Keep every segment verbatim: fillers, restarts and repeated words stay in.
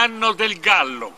L'anno del gallo.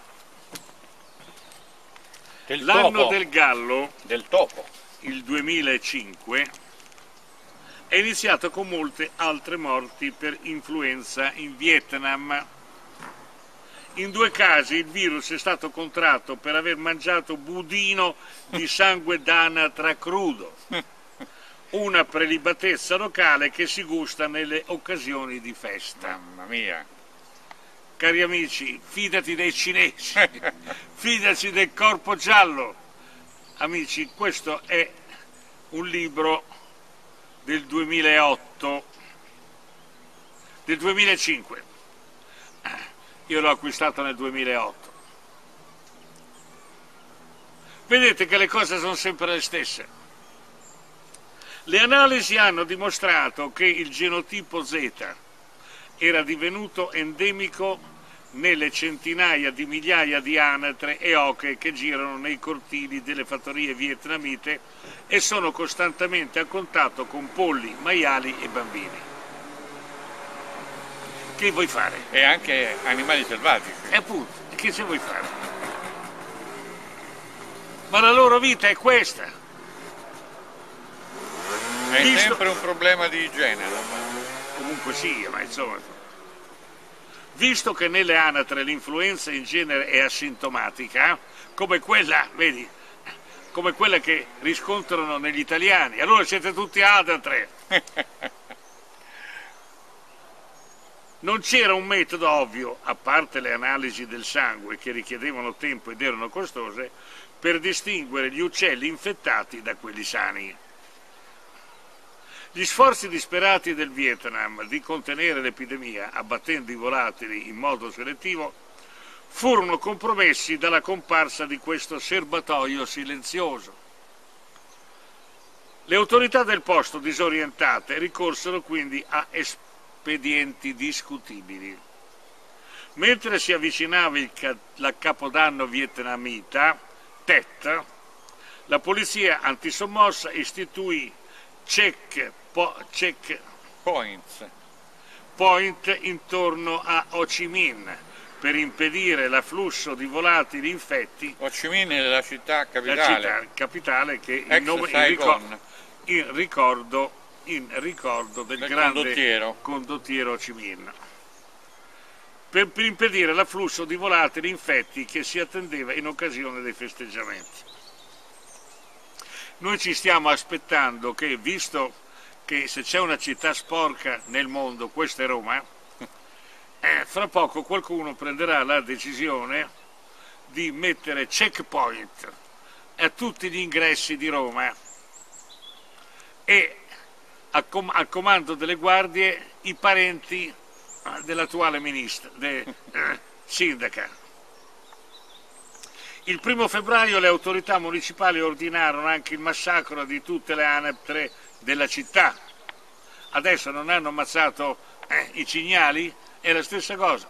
Del L'anno topo. del gallo, Del topo. il duemilacinque, è iniziato con molte altre morti per influenza in Vietnam. In due casi il virus è stato contratto per aver mangiato budino di sangue d'anatra crudo, una prelibatezza locale che si gusta nelle occasioni di festa. Mamma mia. Cari amici, fidati dei cinesi, fidati del corpo giallo. Amici, questo è un libro del duemilaotto, del duemilacinque. Io l'ho acquistato nel duemilaotto. Vedete che le cose sono sempre le stesse. Le analisi hanno dimostrato che il genotipo Z era divenuto endemico nelle centinaia di migliaia di anatre e oche che girano nei cortili delle fattorie vietnamite e sono costantemente a contatto con polli, maiali e bambini. Che vuoi fare? E anche animali selvatici. E appunto, che se vuoi fare? Ma la loro vita è questa. È Visto... sempre un problema di igiene. Comunque sì, ma insomma... Visto che nelle anatre l'influenza in genere è asintomatica, come quella, vedi, come quella che riscontrano negli italiani, allora siete tutti anatre. Non c'era un metodo ovvio, a parte le analisi del sangue che richiedevano tempo ed erano costose, per distinguere gli uccelli infettati da quelli sani. Gli sforzi disperati del Vietnam di contenere l'epidemia, abbattendo i volatili in modo selettivo, furono compromessi dalla comparsa di questo serbatoio silenzioso. Le autorità del posto, disorientate, ricorsero quindi a espedienti discutibili. Mentre si avvicinava il ca- la capodanno vietnamita, Tet, la polizia antisommossa istituì check, po, check Points. point intorno a Ho Chi Minh per impedire l'afflusso di volatili infetti. Ho Chi Minh è la città capitale. La città capitale che Ex in, nome, in, Saigon. ricordo, in, ricordo, in ricordo del, Del grande condottiero. condottiero Ho Chi Minh. Per, per impedire l'afflusso di volatili infetti che si attendeva in occasione dei festeggiamenti. Noi ci stiamo aspettando che, visto che se c'è una città sporca nel mondo, questa è Roma, eh, fra poco qualcuno prenderà la decisione di mettere checkpoint a tutti gli ingressi di Roma e al com al comando delle guardie i parenti dell'attuale ministro, de, eh, sindaca. Il primo febbraio le autorità municipali ordinarono anche il massacro di tutte le anatre della città. Adesso non hanno ammazzato eh, i cignali? È la stessa cosa.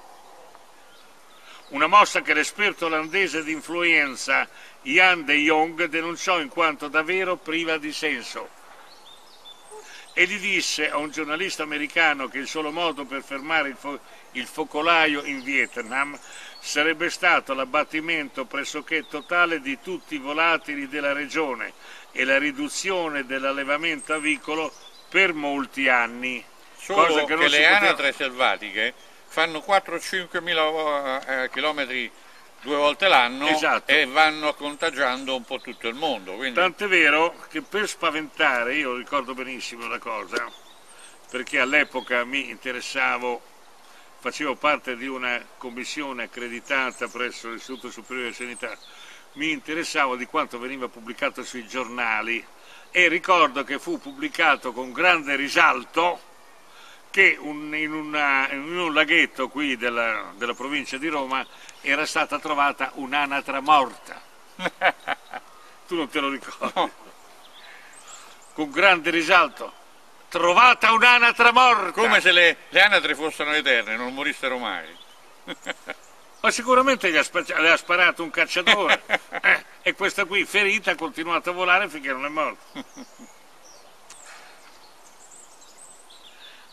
Una mossa che l'esperto olandese di influenza Jan de Jong denunciò in quanto davvero priva di senso. E gli disse a un giornalista americano che il solo modo per fermare il, fo il focolaio in Vietnam sarebbe stato l'abbattimento pressoché totale di tutti i volatili della regione e la riduzione dell'allevamento avicolo per molti anni. Solo cosa che, che, non le si poteva... anatre selvatiche fanno quattro cinque mila eh, chilometri due volte l'anno, esatto, e vanno contagiando un po' tutto il mondo. Quindi... Tant'è vero che per spaventare, io ricordo benissimo la cosa, perché all'epoca mi interessavo, facevo parte di una commissione accreditata presso l'Istituto Superiore di Sanità, mi interessavo di quanto veniva pubblicato sui giornali e ricordo che fu pubblicato con grande risalto che un, in, una, in un laghetto qui della, della provincia di Roma era stata trovata un'anatra morta. Tu non te lo ricordi? No. Con grande risalto. Trovata un'anatra morta! Come se le, le anatre fossero eterne, non morissero mai. Ma sicuramente gli ha, le ha sparato un cacciatore eh, e questa qui ferita ha continuato a volare finché non è morta.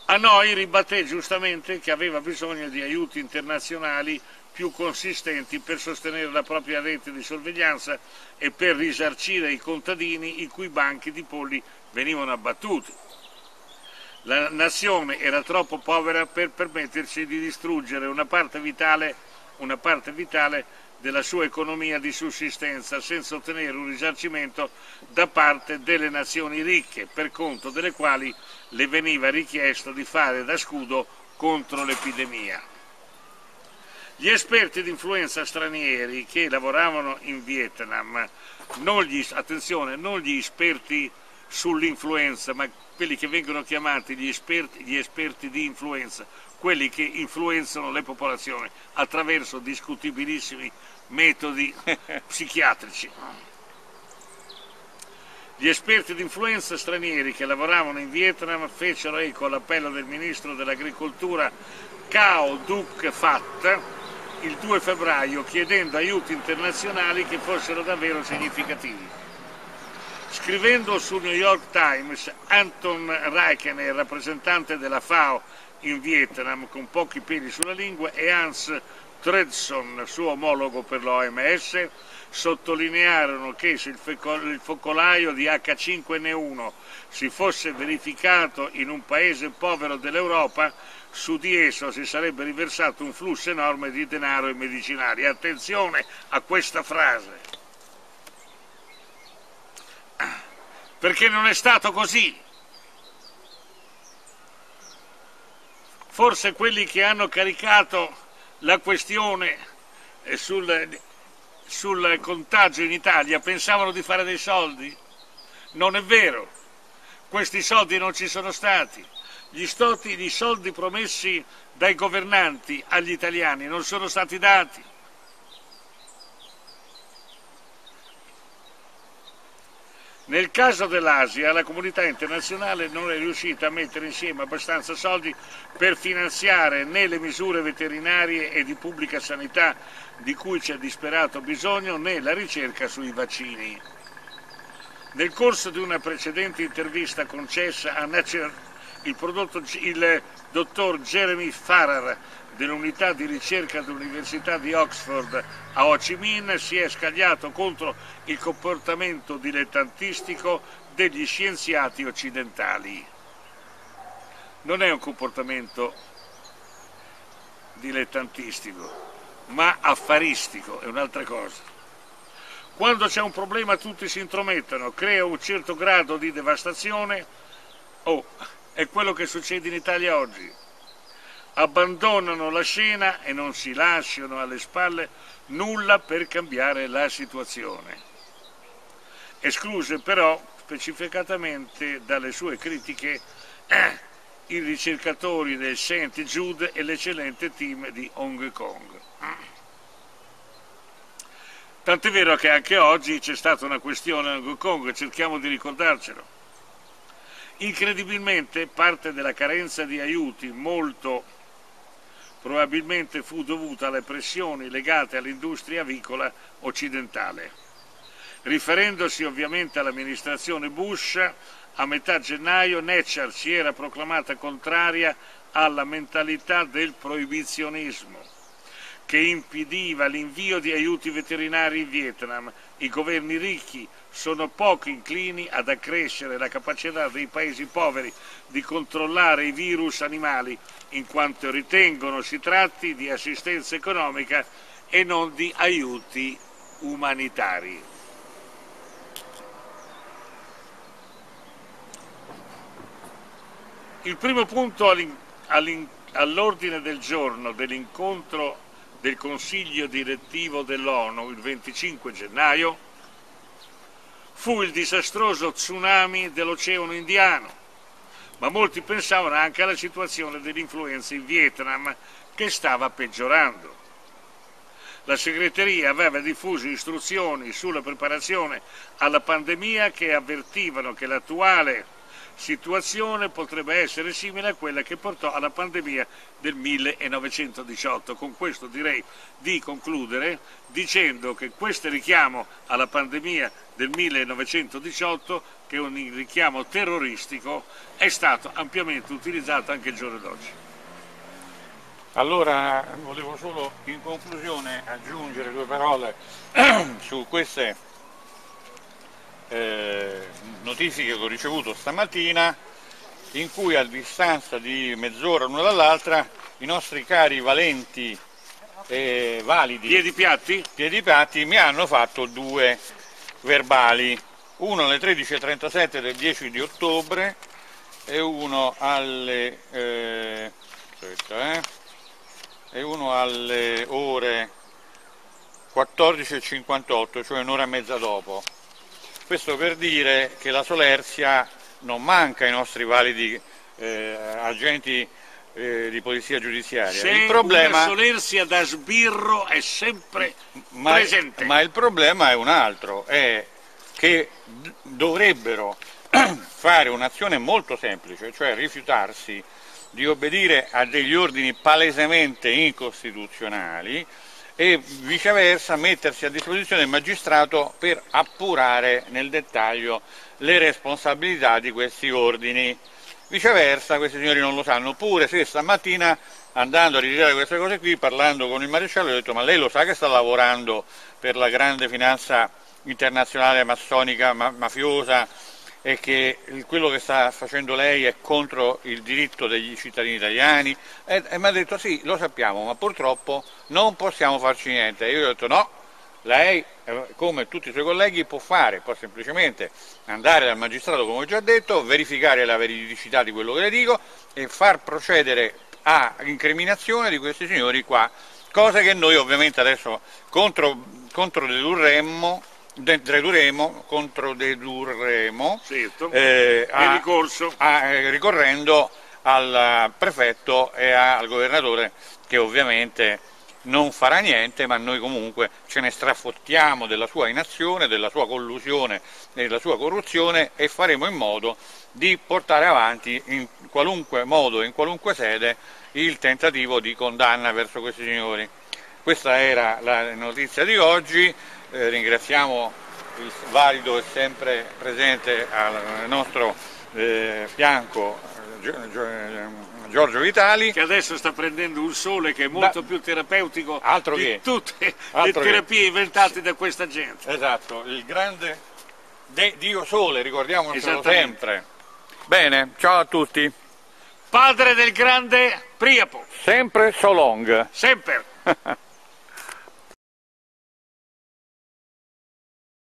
Hanoi ribatté giustamente che aveva bisogno di aiuti internazionali più consistenti per sostenere la propria rete di sorveglianza e per risarcire i contadini i cui banchi di polli venivano abbattuti. La nazione era troppo povera per permettersi di distruggere una parte vitale, una parte vitale della sua economia di sussistenza senza ottenere un risarcimento da parte delle nazioni ricche, per conto delle quali le veniva richiesto di fare da scudo contro l'epidemia. Gli esperti di influenza stranieri che lavoravano in Vietnam, non gli, attenzione, non gli esperti sull'influenza, ma quelli che vengono chiamati gli esperti, gli esperti di influenza, quelli che influenzano le popolazioni attraverso discutibilissimi metodi psichiatrici. Gli esperti di influenza stranieri che lavoravano in Vietnam fecero eco all'appello del ministro dell'agricoltura Cao Duc Phat il due febbraio chiedendo aiuti internazionali che fossero davvero significativi. Scrivendo sul New York Times, Anton Reichener, rappresentante della FAO in Vietnam con pochi peli sulla lingua, e Hans Tredson, suo omologo per l'O M S, sottolinearono che se il focolaio di H cinque N uno si fosse verificato in un paese povero dell'Europa, su di esso si sarebbe riversato un flusso enorme di denaro e medicinali. Attenzione a questa frase, perché non è stato così. Forse quelli che hanno caricato la questione sul, sul contagio in Italia pensavano di fare dei soldi? Non è vero, questi soldi non ci sono stati. Gli, stoti, gli soldi promessi dai governanti agli italiani non sono stati dati. Nel caso dell'Asia, la comunità internazionale non è riuscita a mettere insieme abbastanza soldi per finanziare né le misure veterinarie e di pubblica sanità di cui c'è disperato bisogno, né la ricerca sui vaccini. Nel corso di una precedente intervista concessa a Nature, il, prodotto, il dottor Jeremy Farrar dell'unità di ricerca dell'Università di Oxford a Ho Chi Minh si è scagliato contro il comportamento dilettantistico degli scienziati occidentali. Non è un comportamento dilettantistico, ma affaristico, è un'altra cosa. Quando c'è un problema tutti si intromettono, crea un certo grado di devastazione. Oh, è quello che succede in Italia oggi. Abbandonano la scena e non si lasciano alle spalle nulla per cambiare la situazione. Escluse però specificatamente dalle sue critiche eh, i ricercatori del Saint Jude e l'eccellente team di Hong Kong. Tant'è vero che anche oggi c'è stata una questione a Hong Kong, cerchiamo di ricordarcelo. Incredibilmente parte della carenza di aiuti molto probabilmente fu dovuta alle pressioni legate all'industria avicola occidentale. Riferendosi ovviamente all'amministrazione Bush, a metà gennaio Nature si era proclamata contraria alla mentalità del proibizionismo, che impediva l'invio di aiuti veterinari in Vietnam. I governi ricchi sono poco inclini ad accrescere la capacità dei paesi poveri di controllare i virus animali, in quanto ritengono si tratti di assistenza economica e non di aiuti umanitari. Il primo punto all'ordine del giorno dell'incontro del Consiglio direttivo dell'ONU il venticinque gennaio fu il disastroso tsunami dell'Oceano Indiano, ma molti pensavano anche alla situazione dell'influenza in Vietnam che stava peggiorando. La segreteria aveva diffuso istruzioni sulla preparazione alla pandemia che avvertivano che l'attuale situazione potrebbe essere simile a quella che portò alla pandemia del millenovecentodiciotto. Con questo direi di concludere dicendo che questo richiamo alla pandemia del millenovecentodiciotto, che è un richiamo terroristico, è stato ampiamente utilizzato anche il giorno d'oggi. Allora volevo solo in conclusione aggiungere due parole su queste Eh, notifiche che ho ricevuto stamattina, in cui a distanza di mezz'ora l'una dall'altra i nostri cari valenti e validi piedi piatti? piedi piatti mi hanno fatto due verbali, uno alle tredici e trentasette del dieci di ottobre e uno alle eh, aspetta, eh, e uno alle ore quattordici e cinquantotto, cioè un'ora e mezza dopo. Questo per dire che la solerzia non manca ai nostri validi eh, agenti eh, di polizia giudiziaria. Se il problema, una solerzia da sbirro è sempre ma, presente. Ma il problema è un altro, è che dovrebbero fare un'azione molto semplice, cioè rifiutarsi di obbedire a degli ordini palesemente incostituzionali e viceversa mettersi a disposizione del magistrato per appurare nel dettaglio le responsabilità di questi ordini. Viceversa questi signori non lo sanno, pure se stamattina andando a ritirare queste cose qui, parlando con il maresciallo, ho detto: ma lei lo sa che sta lavorando per la grande finanza internazionale massonica, ma mafiosa, e che quello che sta facendo lei è contro il diritto degli cittadini italiani? E, e mi ha detto: sì, lo sappiamo, ma purtroppo non possiamo farci niente. E io ho detto: no, lei, come tutti i suoi colleghi, può fare, può semplicemente andare dal magistrato, come ho già detto, verificare la veridicità di quello che le dico e far procedere a incriminazione di questi signori qua, cosa che noi ovviamente adesso contro, controdedurremo, dedurremo, controdedurremo certo, eh, a, ricorso. A, eh, ricorrendo al prefetto e al governatore, che ovviamente non farà niente, ma noi comunque ce ne strafottiamo della sua inazione, della sua collusione e della sua corruzione, e faremo in modo di portare avanti in qualunque modo e in qualunque sede il tentativo di condanna verso questi signori. Questa era la notizia di oggi. Eh, ringraziamo il valido e sempre presente al nostro eh, fianco Giorgio Vitali, che adesso sta prendendo un sole che è molto da, più terapeutico altro di che, tutte altro le terapie che. inventate da questa gente. Esatto, il grande De Dio Sole, ricordiamocelo sempre. Bene, ciao a tutti. Padre del grande Priapo. Sempre so long. Sempre.